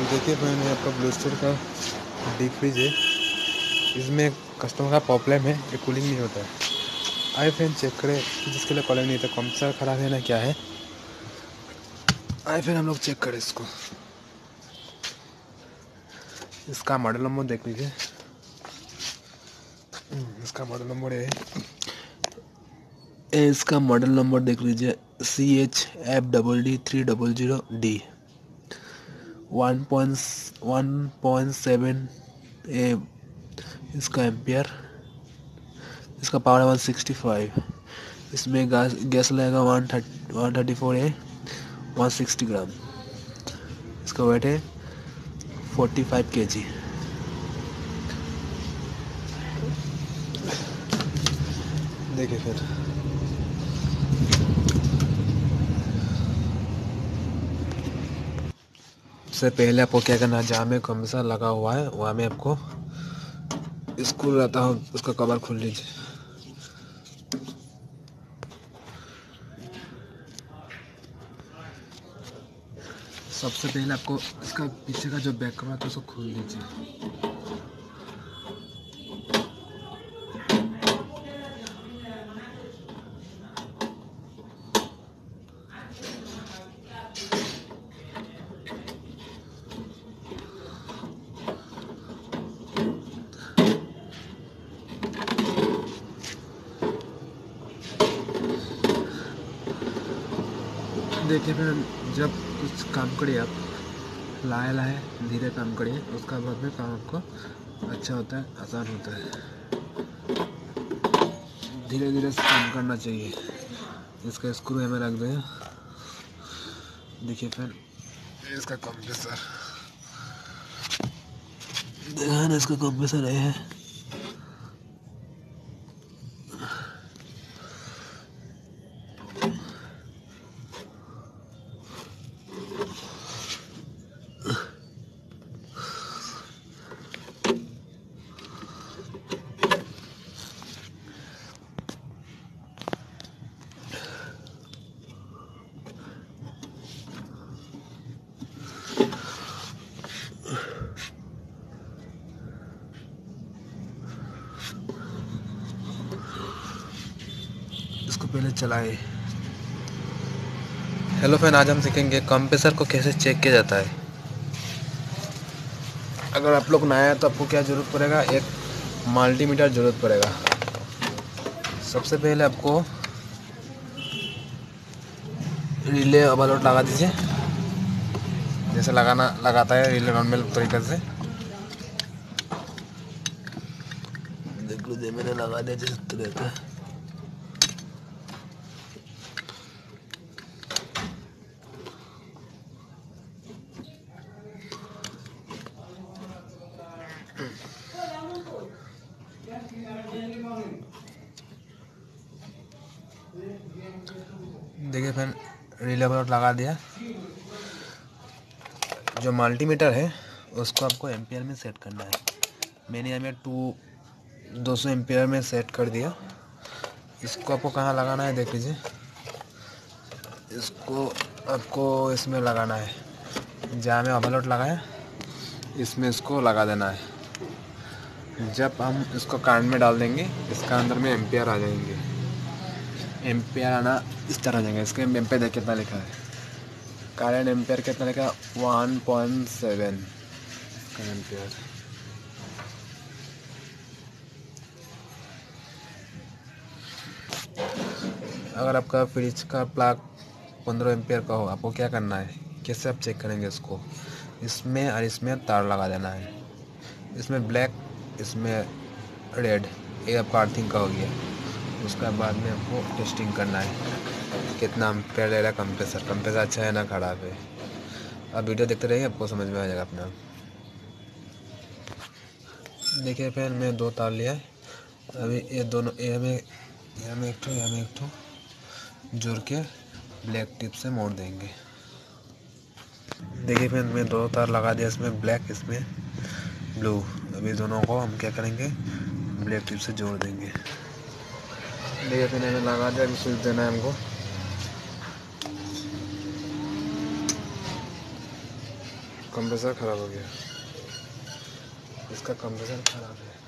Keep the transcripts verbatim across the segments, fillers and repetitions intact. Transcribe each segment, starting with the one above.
देखिए फ्रेंड, ये आपका ब्लू स्टार का डीप फ्रीज है। इसमें कस्टमर का प्रॉब्लम है, ये कूलिंग नहीं होता है। आए फ्रेंड चेक करें जिसके लिए कूलिंग नहीं था, कंप्रेसर खराब है ना क्या है। आए फिर हम लोग चेक करें इसको। इसका मॉडल नंबर देख लीजिए। इसका मॉडल नंबर है इसका मॉडल नंबर देख लीजिए, C H F double D three double zero D. One point one point seven A इसका एम्पियर। इसका पावर है वन सिक्सटी फाइव। इसमें गैस गैस लगेगा one thirty one thirty four A one sixty gram. इसका weight है forty five के जी। देखिए फिर सबसे पहले आपको क्या करना है, जहाँ में कंप्रेसर लगा हुआ है वहाँ में आपको स्क्रू रहता है, उसका कवर खोल लीजिए। सबसे पहले आपको इसका पीछे का जो बैक कवर है उसको खोल लीजिए। देखिए फिर जब कुछ काम करिए आप लाए लाए धीरे काम करिए, उसका बाद में काम आपको अच्छा होता है, आसान होता है। धीरे धीरे से काम करना चाहिए। इसका स्क्रू हमें रख दें। देखिए फिर इसका कंप्रेसर देखा ना, इसका कंप्रेसर है। इसको पहले चलाए। हेलो फ्रेंड, आज हम सीखेंगे कंप्रेसर को कैसे चेक किया जाता है। अगर आप लोग नया है तो आपको क्या ज़रूरत पड़ेगा, एक मल्टीमीटर ज़रूरत पड़ेगा। सबसे पहले आपको रिले ओवरलोड लगा दीजिए, जैसे लगाना लगाता है रिले नॉर्मल तरीके से। देख लीजिए मैंने लगा दिया जिस तरह का। देखिए फिर रिले ओवरलोड लगा दिया। जो मल्टीमीटर है उसको आपको एम्पियर में सेट करना है। मैंने यहाँ में टू दो सौ एम्पियर में सेट कर दिया। इसको आपको कहाँ लगाना है देख लीजिए। इसको आपको इसमें लगाना है, जहाँ में ओवरलोड लगाया इसमें इसको लगा देना है। जब हम इसको करंट में डाल देंगे, इसका अंदर में एम्पियर आ जाएंगे। एम्पियर आना इस तरह आ जाएंगे। इसके एम्पियर देख कितना लिखा है, करंट एम्पियर कितना लिखा है वन पॉइंट सेवन का एम्पियर। अगर आपका फ्रिज का प्लग पंद्रह एम्पियर का हो, आपको क्या करना है, कैसे आप चेक करेंगे इसको। इसमें और इसमें तार लगा देना है। इसमें ब्लैक, इसमें रेड, ये आपका अर्थिंग का हो गया। उसके बाद में आपको टेस्टिंग करना है कितना एम्पियर ले रहा है कंप्रेसर। कंप्रेसर अच्छा है ना ख़राब है। आप वीडियो देखते रहिए, आपको समझ में आ जाएगा अपना। देखिए फिर मैं दो तार लिया है। अभी ये दोनों ये हमें ये हमें एक ठो ये हमें एक ठो जोड़ के ब्लैक टिप से मोड़ देंगे। देखिए फिर मैं दो तार लगा दिया, इसमें ब्लैक इसमें ब्लू। अभी दोनों को हम क्या करेंगे, ब्लैक टिप से जोड़ देंगे। देखिए फिर मैंने लगा दिया। अभी स्विच देना है हमको। कंप्रेसर ख़राब हो गया, इसका कंप्रेसर ख़राब है।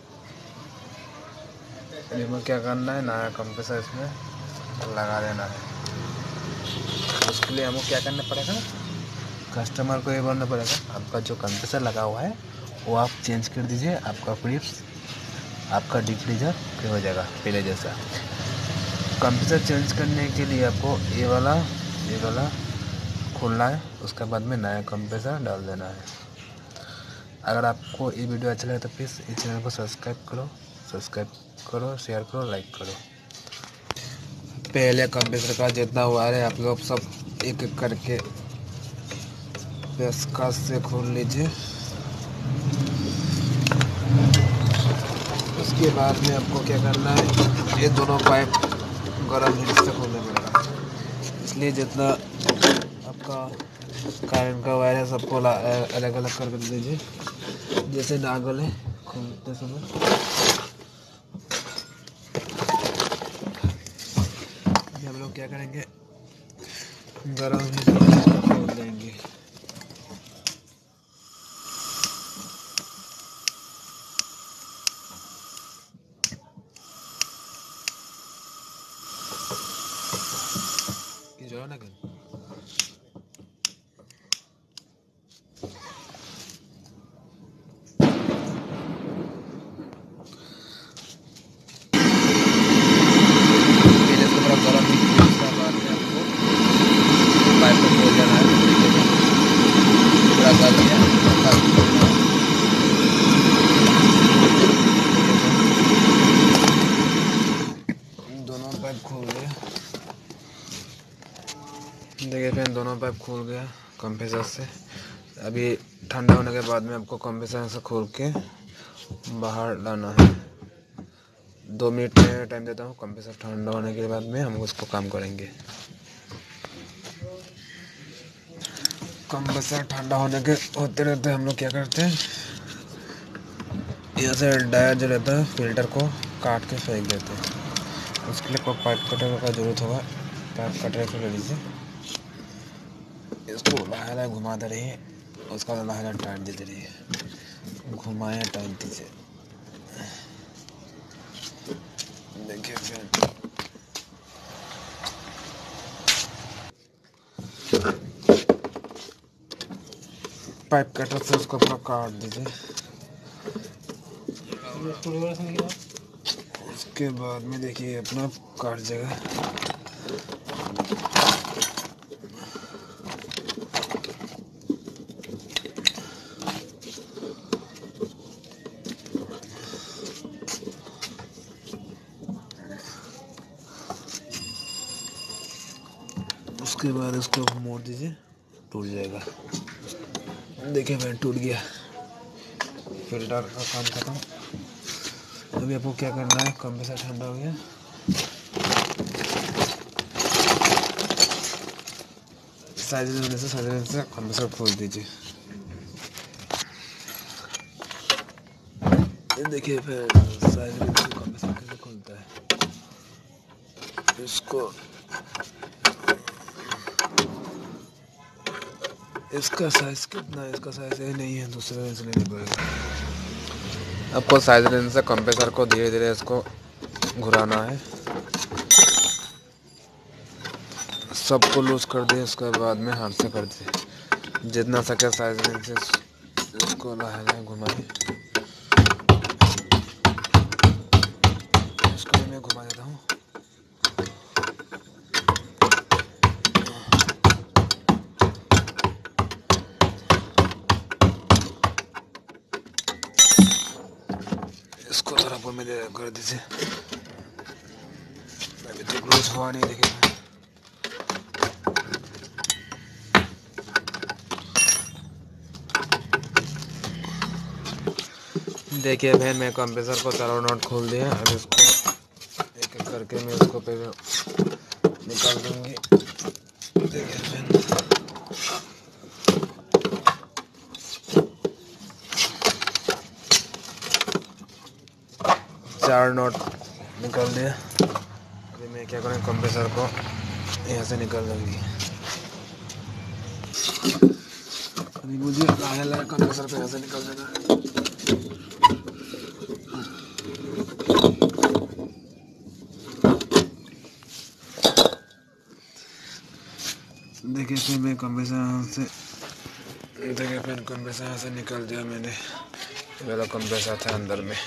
अभी हमें क्या करना है, नया कंप्रेसर इसमें लगा देना है। उसके लिए हमको क्या करना पड़ेगा, कस्टमर को ये बोलना पड़ेगा आपका जो कंप्रेसर लगा हुआ है वो आप चेंज कर दीजिए, आपका फ्लिप्स आपका डीप फ्रीजर फिर हो जाएगा पहले जैसा। कंप्रेसर चेंज करने के लिए आपको ये वाला ये वाला खोलना है, उसके बाद में नया कंप्रेसर डाल देना है। अगर आपको ये वीडियो अच्छा लगे तो प्लीज़ इस चैनल को सब्सक्राइब करो सब्सक्राइब करो शेयर करो, लाइक करो। पहले कंप्रेसर का जितना वायर है आप लोग सब एक एक करके पेचकस से खोल लीजिए। उसके बाद में आपको क्या करना है, ये दोनों पाइप गर्म हीट से खोलने पड़ेगा, इसलिए जितना आपका करंट का वायर है सबको अलग अलग कर दीजिए, जैसे ना गले खोलते समय। हम लोग क्या करेंगे, गर्म हीट से खोल देंगे। जो ना कर दोनों पाइप खोल गया। देखिए फ्रेंड, दोनों पाइप खोल गया कंप्रेसर से। अभी ठंडा होने के बाद में आपको कंप्रेसर से खोल के बाहर लाना है। दो मिनट में टाइम देता हूँ, कंप्रेसर ठंडा होने के बाद में हम उसको काम करेंगे। कंप्रेसर ठंडा होने के होते रहते हम लोग क्या करते हैं, यहाँ से डायर जो रहता है फिल्टर को काट के फेंक देते हैं। उसके लिए कोई पाइप कटर का ज़रूरत होगा, पाइप कटर को ले लीजिए, इसको लाहे लाहे घुमाते रहिए, उसका लाहे लाहे टाइट देते रहिए, घुमाए टाइट दीजिए। देखिए फिर पाइप कटर से उसको अपना काट दीजिए। उसके बाद में देखिए अपना काट जाएगा। उसके बाद इसको मोड़ दीजिए, टूट जाएगा। देखिए भाई टूट गया, फिल्टर का काम खत्म। अभी आपको क्या करना है, कंप्रेसर ठंडा हो गया, साइड होने से साइड से कंप्रेसर खोल दीजिए। देखिए फिर साइड से कंप्रेसर कैसे खुलता है। इसको इसका साइज कितना है, इसका साइज है नहीं है, दूसरे रेंज लेनी पड़ेगा। आपको साइज रेंज से कंप्रेसर को धीरे धीरे इसको घुराना है, सबको लूज कर दिए। उसके बाद में हाथ से कर दिए, जितना सके साइज रेंज से इसको लाहे लाहे घुमाए। इसको मैं घुमा देता हूँ। इसको थोड़ा ऊपर में कर दीजिए, अभी तक लूज हुआ नहीं। देखिए देखिए बहन, मैं कंप्रेसर को चारों नट खोल दिया। अब इसको एक एक करके मैं इसको पे निकाल दूंगी। देखिए बहन, चार नट निकाल दिया। अभी मैं क्या करूँ, कंप्रेसर को यहाँ से निकाल दूंगी। अभी मुझे लाने लायक कंप्रेसर पे ऐसे निकल जाना है। देखिए फिर मैं कंप्रेसर यहाँ से देखिए फिर कंप्रेसर यहाँ से निकल दिया मैंने। मेरा कंप्रेसर था अंदर में।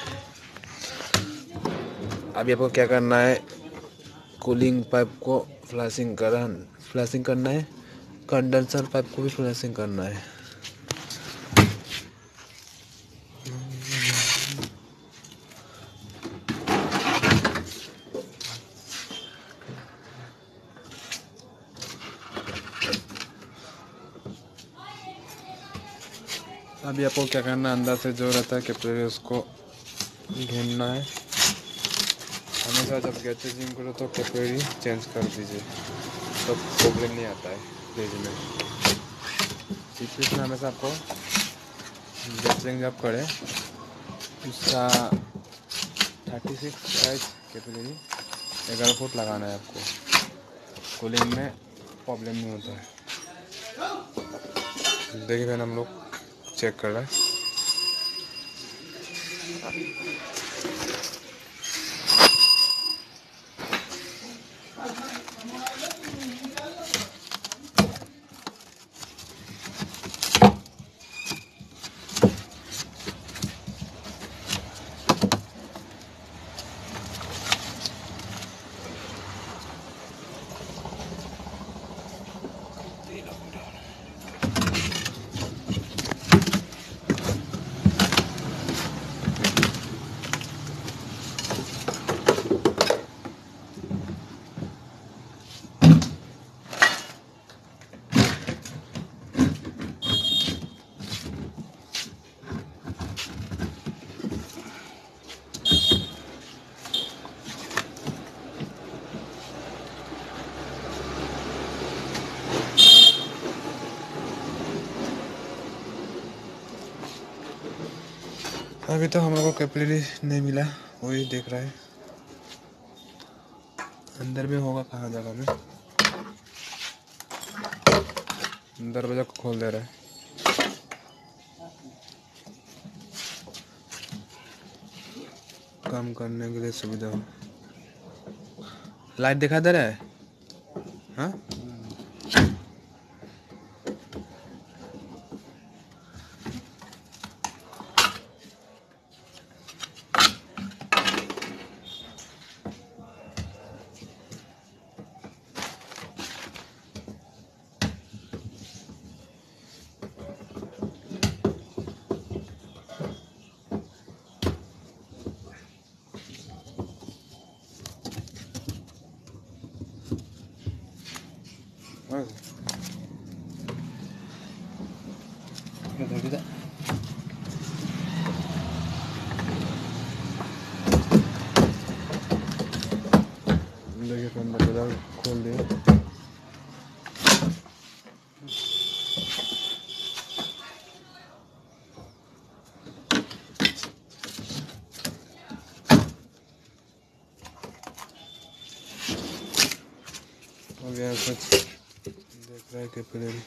अभी आपको क्या करना है, कूलिंग पाइप को फ्लैशिंग कर फ्लैशिंग करना है, कंडेंसर पाइप को भी फ्लैशिंग करना है। अभी आपको क्या करना है, अंदर से जो रहता है कैपिलरी उसको घूमना है। हमेशा जब गैस चेंजिंग करो तो कैपिलरी चेंज कर दीजिए, तो प्रॉब्लम नहीं आता है फ्रिज में। फ्रिज में हमेशा आपको गैस चेंज जब करें उसका थर्टी सिक्स साइज कैपिलरी ग्यारह फुट लगाना है आपको। कूलिंग में प्रॉब्लम नहीं होता है। देखिए फिर हम लोग चेक कर रहे हैं। अभी तो हम लोग को कैपिलरी नहीं मिला, वही देख रहा है अंदर में होगा कहाँ जगह में। दरवाजा को खोल दे रहा है। काम करने के लिए सुविधा हो। लाइट दिखा दे रहा है। हाँ देखिए फिर दरवाजा खोल दिया। अब यहाँ कुछ देख रहा है कैपिलरी।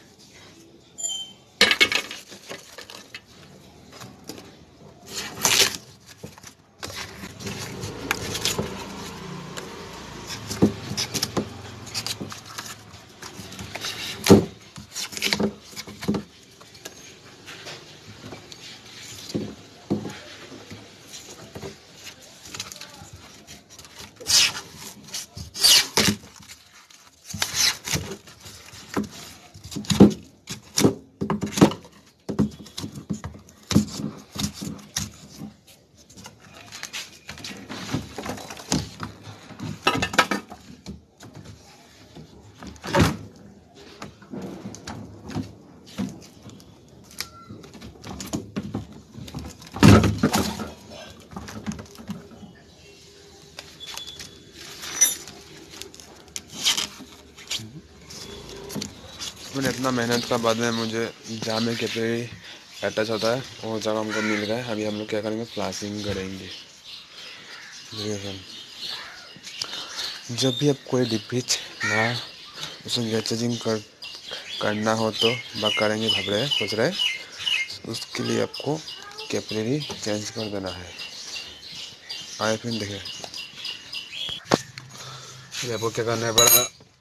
मैंने इतना मेहनत का बाद में मुझे जहाँ में कैपिलरी अटैच होता है वो जगह हमको मिल गया है। अभी हम लोग क्या करेंगे, फ्लैशिंग करेंगे। देखिए जब भी आप कोई डिब्बीच ना उसमें गैस चेंजिंग कर करना हो तो बात करेंगे भाग रहे सोच रहे, उसके लिए आपको कैपिलरी चेंज कर देना है। आए फिर देखिए आपको क्या करना है पड़ेगा,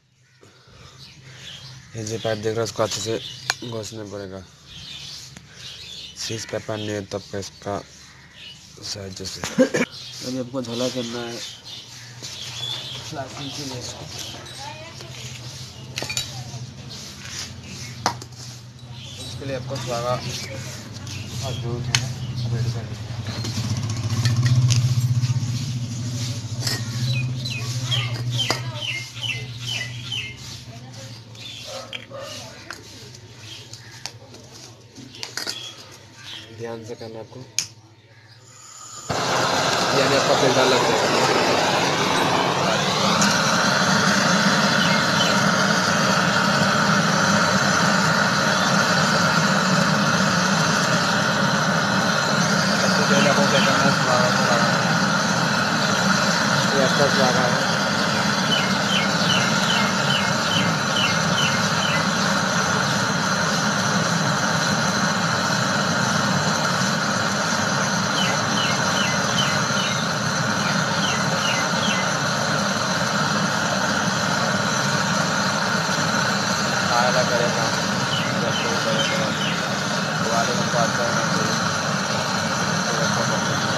ये जो पाइप देख रहा है उसको अच्छे से घोसना पड़ेगा। सिक्स पेपर नहीं है तब का इसका साइज जैसे। अभी आपको झोला करना है प्लास्टिक के लिए। उसके लिए आपको सारा जो रेडी कर लीजिए। ध्यान से करना आपको, यानी आपका फिल्टर लग जाएगा। सबसे पहले आपको क्या करना है, फ्लावर को लगाना है। ये अच्छा फ्लावर है। आया करेगा जब कोई करेगा वाले को आता है तो अच्छा करना है।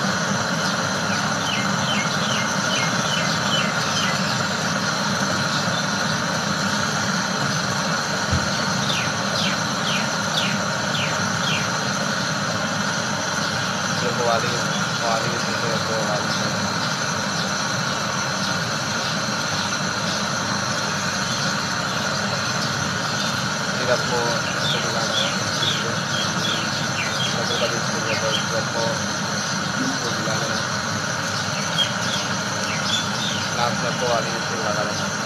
जब वाली वाली तो वाली फिर आपको ऐसे मिलाना है, आपको इसको मिलाना है। लास्ट में आपको वाली मिर्ची लगा देना है।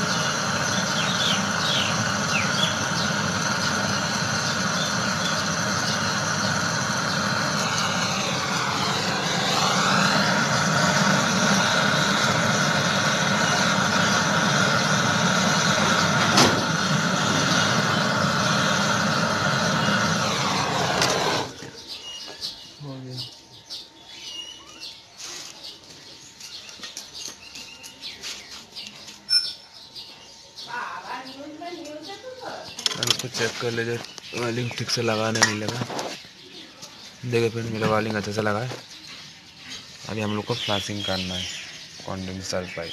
उसको चेक कर लीजिए वायरिंग ठीक से लगाने नहीं लगा। देखिए फिर मेरा वायरिंग अच्छे से लगा है। अभी हम लोग को फ्लैशिंग करना है कंडेंसर पाइप।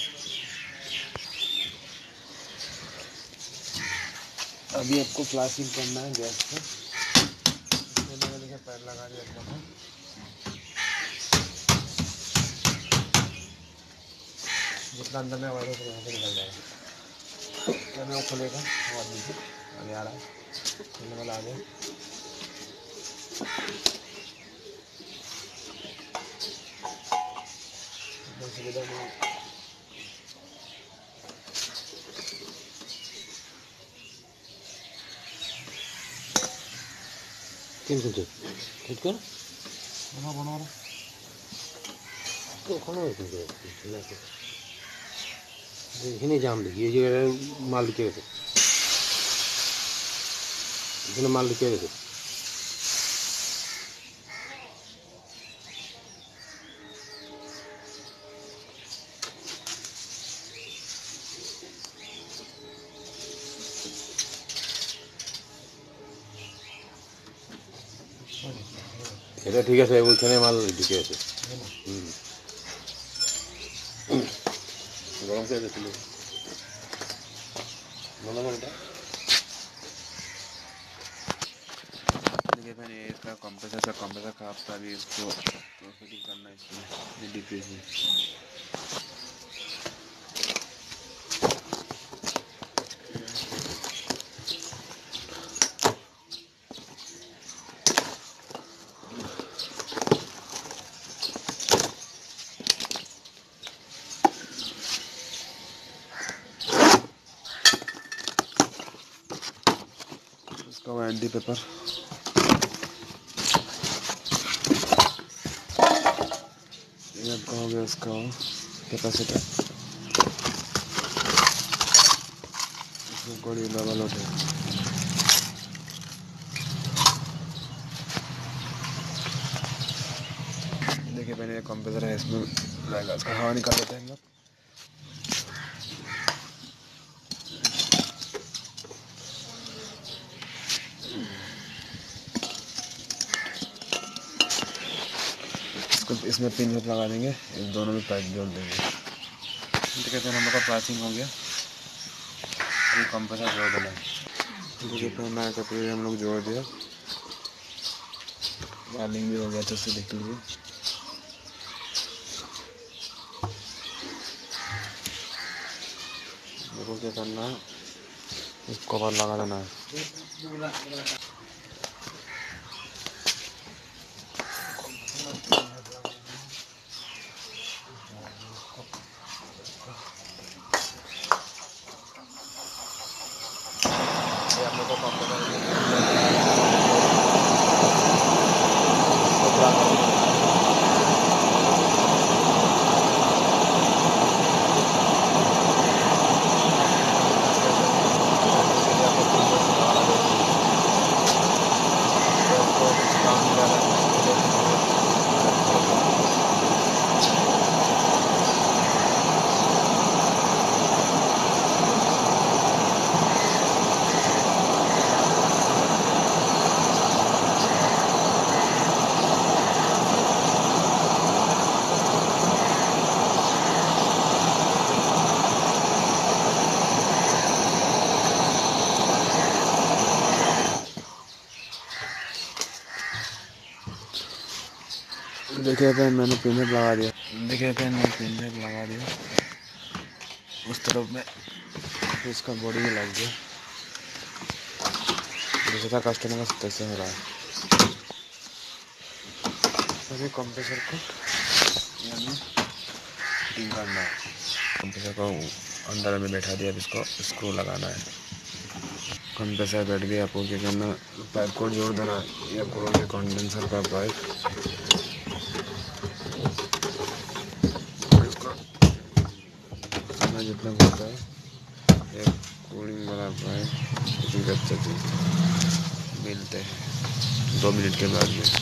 अभी आपको फ्लैशिंग करना है गैस पे। पैर लगा दिया था, जितना अंदर में वायरस यहाँ से निकल जाएगा। मैं वो खुलेगा और नीचे अभी आ रहा है, खुलने वाला आ गया। सुविधा नहीं किन कुछ ठीक कर बना बना रहा तो खाना है कुछ चला के देखने जाम लगी ये जगह माल के थे इतने माल के थे। এটা ঠিক আছে ওইখানে মাল ঢুকে আছে গরম করে দিয়েছিল মনে মনে देखिए मैंने इसका कंप्रेसर का कंप्रेसर का आपका भी इसको फिटिंग करना है इसमें डिक्रीज में। इसका वारंटी पेपर आपका हो गया, इसका कैपेसिटर इसमें कोई डबल होता है। पहले ये कंप्रेसर है, इसमें रहेगा, इसका हवा निकाल देते हैं हम लोग। इसको इसमें पिन लगा देंगे, इस दोनों में पाइप जोड़ देंगे। तो कहते हैं हम लोग का पासिंग हो गया, ये कंप्रेसर जोड़ देना है। देखिए पहना कपड़े हम लोग जोड़ दिया, वायरिंग भी हो गया, तो देख लीजिए। देखो क्या करना है, इसको कवर लगा देना है। ये आप लोग को देखिए पेन मैंने पिन लगा दिया, देखिए पेन मैंने पिन लगा दिया उस तरफ में, तो इसका बॉडी में लग गया। जैसे था कस्टमर का तैसे हो रहा है। अभी कंप्रेसर को यानी फिटिंग करना है, कंप्रेसर को अंदर में बैठा दिया, अब इसको स्क्रू लगाना है। कंप्रेसर बैठ गया, आपको क्या करना, पाइप को जोड़ देना है, ये कूलिंग कंडेंसर का पाइप, जितना होता है एक कूलिंग वाला पाइप, इसी अच्छे से मिलते हैं दो मिनट के बाद में।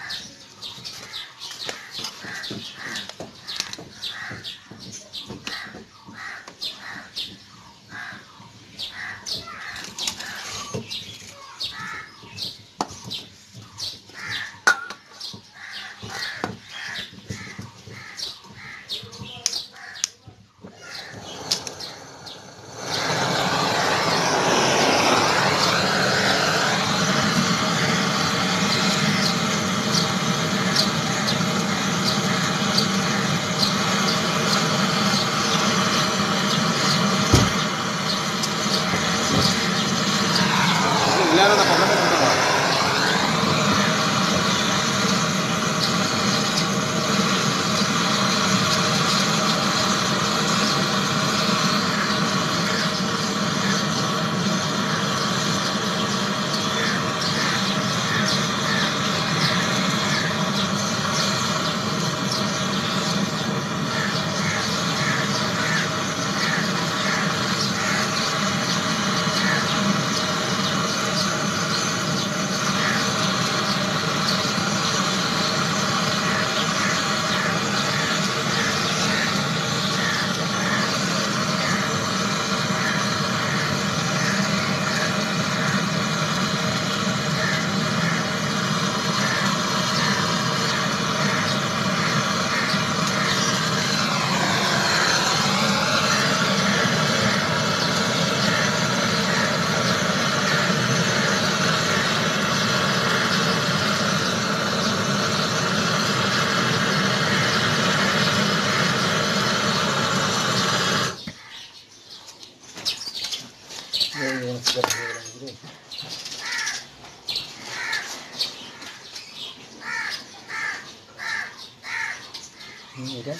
Okay.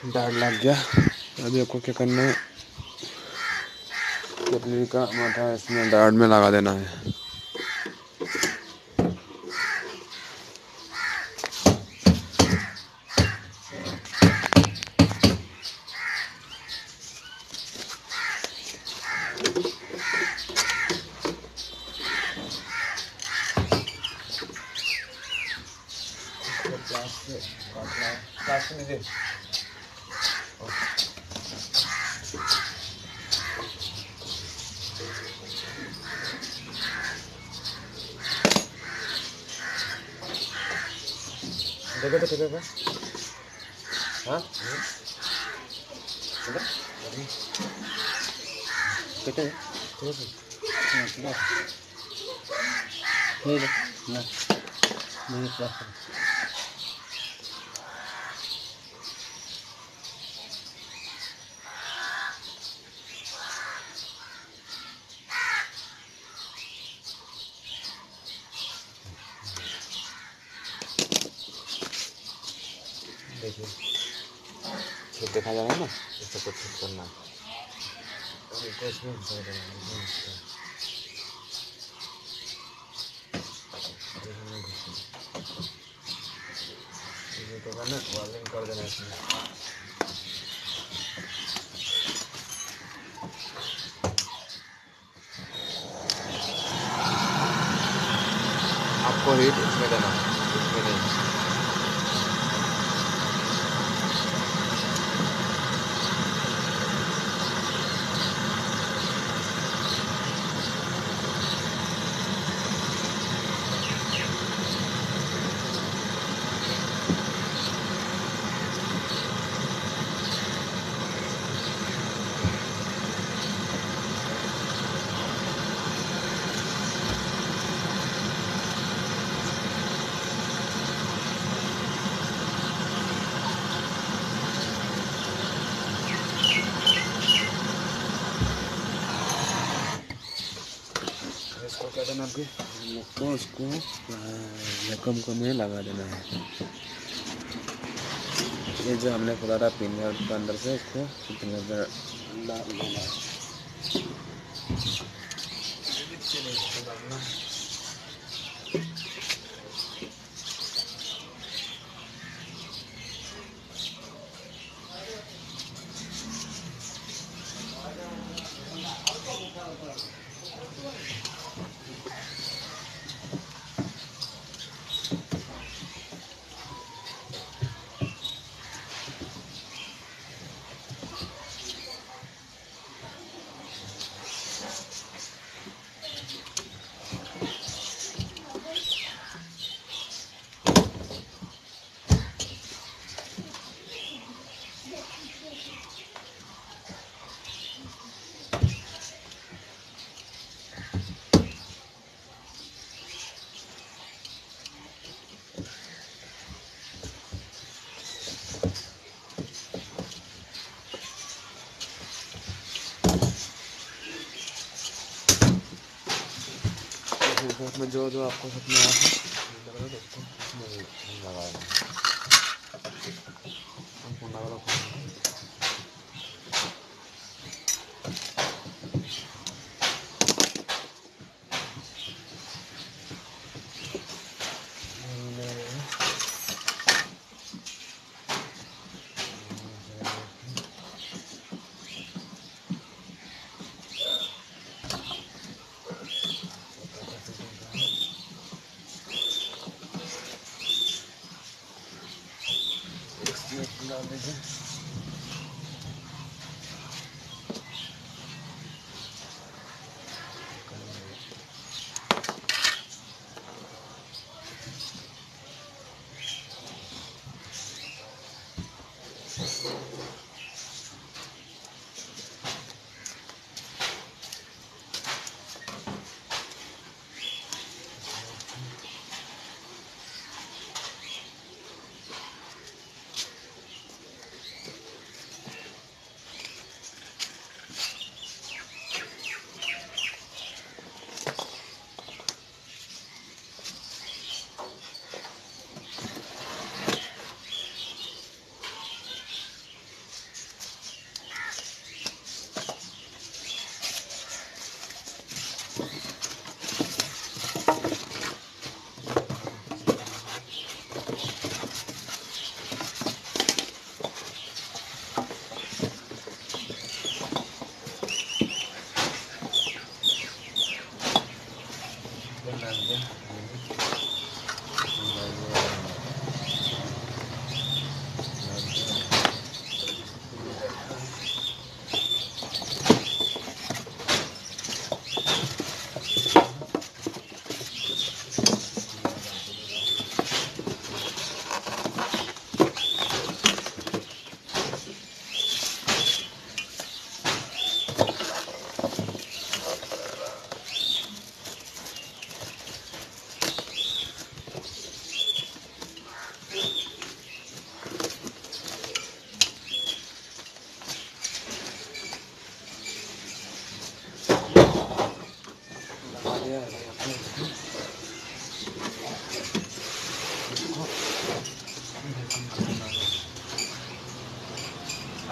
दाढ़ लग गया। अभी आपको क्या करना है, केतली का माथा इसमें दाढ़ में लगा देना है। देखो तो किधर है? हाँ कितने हैं? ना नहीं देखिए छेद देखा जा रहा है ना, इससे कुछ छेद करना है। और इसको इसमें घुसा देना है, इसमें घुसा देना है। इसमें घुसा देना है। ये तो करना वार्निंग कर देना है इसमें। आपको हीट इसमें देना है, इसमें नहीं। इसको क्या देना आपके को उसको जख्म को में लगा देना है। ये जो हमने खोला था पिनियर के अंदर से, इसको पिनियर में डाल देना है। उसमें जो जो आपको सपने आया था उसको लगाया डाल दीजिए।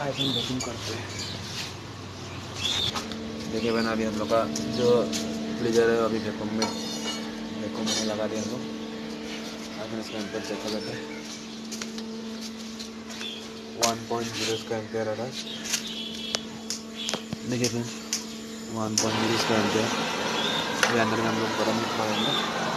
आईफोन वैक्यूम करते हैं। देखिए बना अभी हम लोग का जो फ्रीजर है अभी वैक्यूम में वैक्यूम में लगा दिया हम लोग। आईफोन इसका एम्पेयर चेक कर लेते हैं। वन पॉइंट जीरो इसका एम्पेयर आ रहा है। देखिए फ्रेंड वन पॉइंट जीरो इसका एम्पेयर। ये अंदर में हम लोग गर्म करेंगे।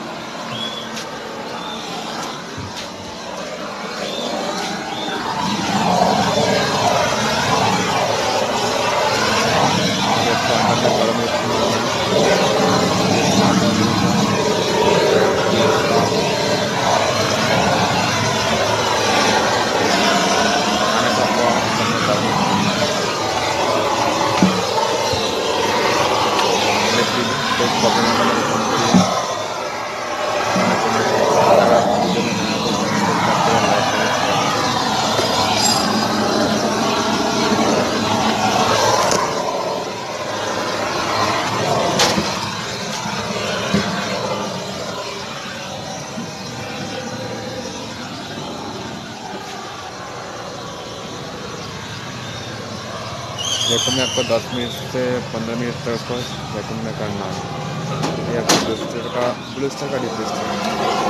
वैक्यूम में आपको दस मिनट से पंद्रह मिनट तक उसको वैक्यूम में करना है। ये आपको ब्लिस्टर का ब्लिस्टर का डिब्लिस्टर है।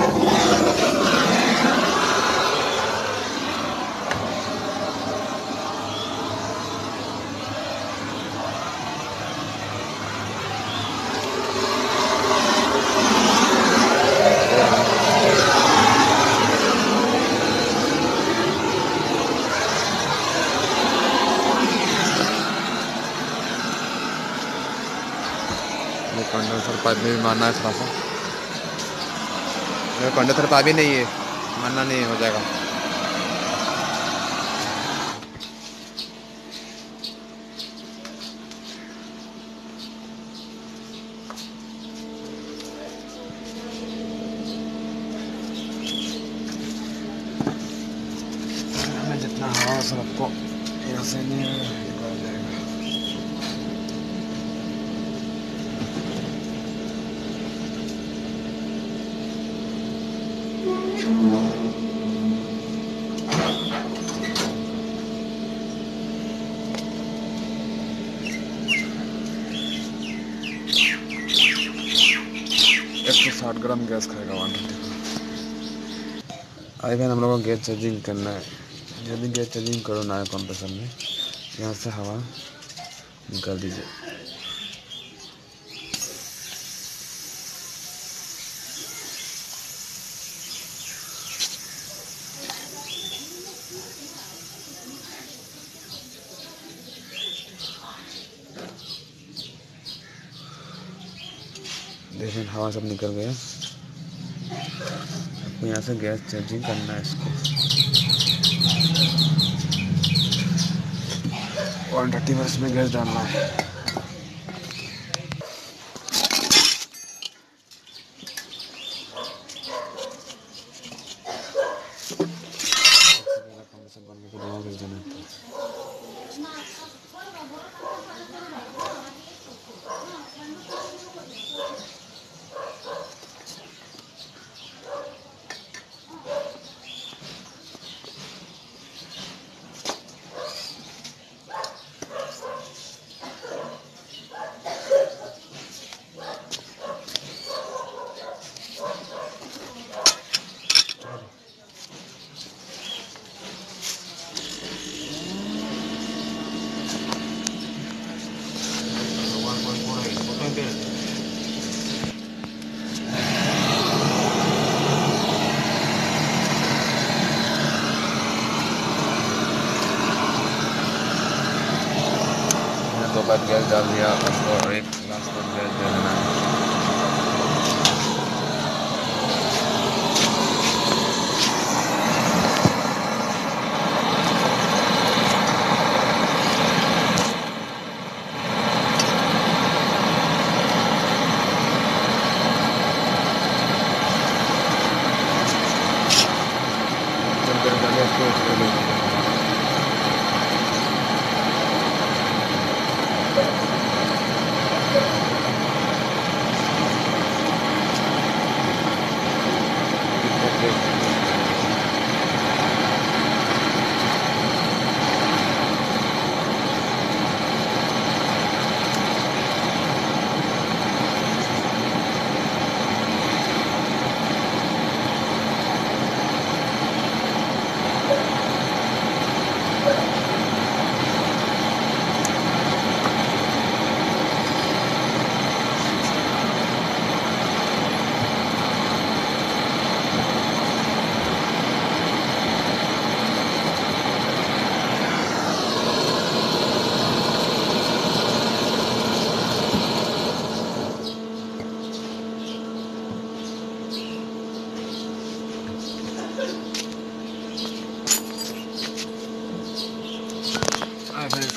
कंडेंसर पाइप में भी मारना है थोड़ा सा। कंडेंसर पाइप ही नहीं है, मारना नहीं हो जाएगा। हमें जितना हवा सब आपको यहाँ से नहीं हो जाएगा। एक सौ साठ ग्राम गैस खाएगा वन ट्वेंटी। आई हम लोगों को गैस चार्जिंग करना है। जब भी गैस चार्जिंग करो ना कंप्रेसर में, यहाँ से हवा निकाल दीजिए। देखिए हवा सब निकल गया। आपको यहाँ से गैस चार्जिंग करना है इसको। वन थर्टी वर्स में गैस डालना है। दो बार गैस डाल दिया और एक लास्ट बार गैस दे देना है। जब गैस डाले इसको इसको ले लीजिए।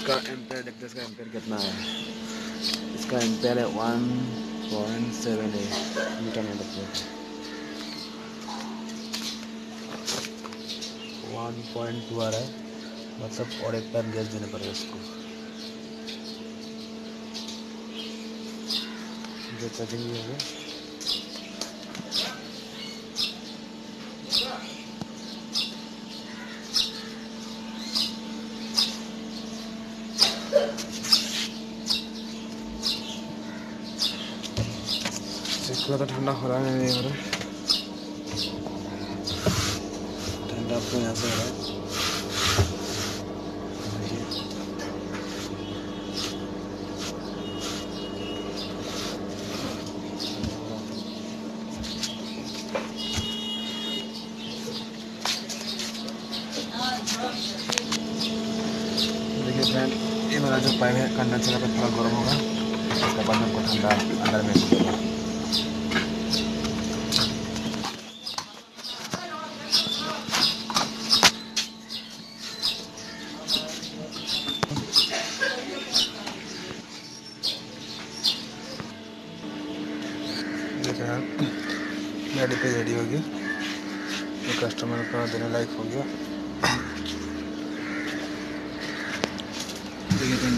इसका एम्पेयर देखते हैं, इसका एम्पेयर कितना है। इसका एम्पेयर है one point seven eight meter में देखते हैं। वन पॉइंट टू आ रहा है, मतलब और एक पैर गैस देने पड़ेगा इसको। जो चार्जिंग भी है तो ठंडा हो रहा है, नहीं हो रहा है ठंडा, आपको यहाँ से हो रहा है। देखिए फ्रेंड, ये मेरा जो पाइप है कंडेंसर का थोड़ा गर्म होगा, उसके बाद हमको ठंडा अंदर में मिलेगा। देखिए गाड़ी पे रेडी हो गया, तो कस्टमर का देने लायक हो गया। देखिए